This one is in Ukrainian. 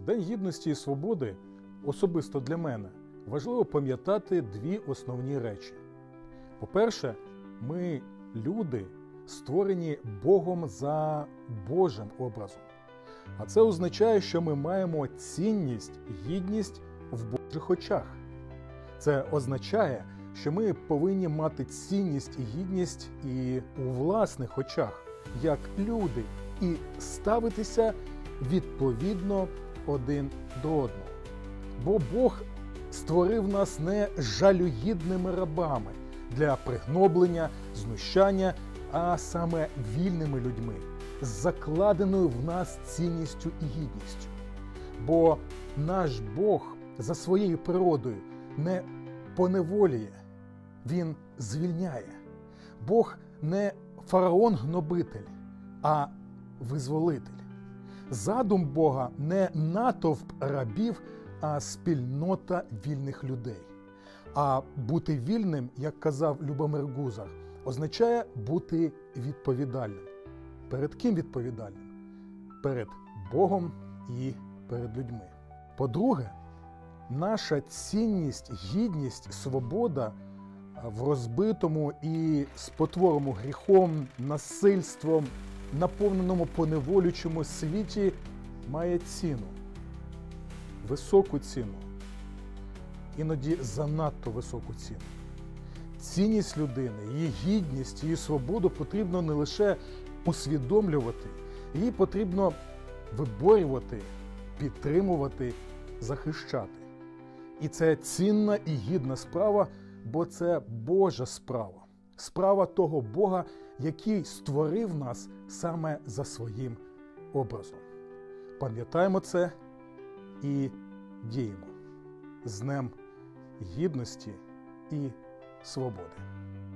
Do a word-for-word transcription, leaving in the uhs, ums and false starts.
День Гідності і Свободи, особисто для мене, важливо пам'ятати дві основні речі. По-перше, ми, люди, створені Богом за Божим образом. А це означає, що ми маємо цінність, гідність в Божих очах. Це означає, що ми повинні мати цінність і гідність і у власних очах, як люди, і ставитися відповідно один до одного. Бо Бог створив нас не жалюгідними рабами для пригноблення, знущання, а саме вільними людьми, з закладеною в нас цінністю і гідністю. Бо наш Бог за своєю природою не поневолює, Він звільняє. Бог не фараон-гнобитель, а визволитель. Задум Бога не натовп рабів, а спільнота вільних людей. А бути вільним, як казав Любомир Гузар, означає бути відповідальним. Перед ким відповідальним? Перед Богом і перед людьми. По-друге, наша цінність, гідність, свобода в розбитому і спотвореному гріхом, насильством, наповненому поневолючому світі має ціну. Високу ціну. Іноді занадто високу ціну. Цінність людини, її гідність, її свободу потрібно не лише усвідомлювати, її потрібно виборювати, підтримувати, захищати. І це цінна і гідна справа, бо це Божа справа. Справа того Бога, який створив нас саме за своїм образом. Пам'ятаємо це і діємо. З Днем Гідності і Свободи!